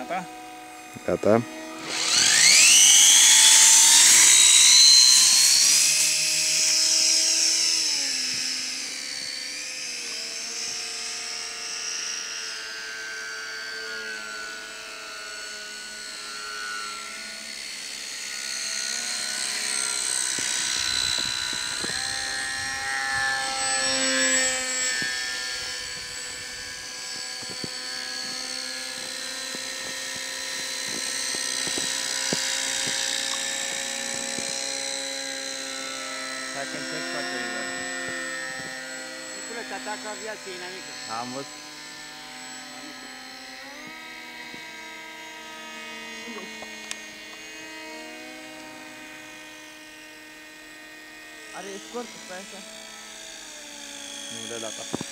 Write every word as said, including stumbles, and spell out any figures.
Gata? Gata. Hai că încerc foarte liber. Nicule, te atacă aviația inamică. Am văzut. Are escort pe așa? Nu de data.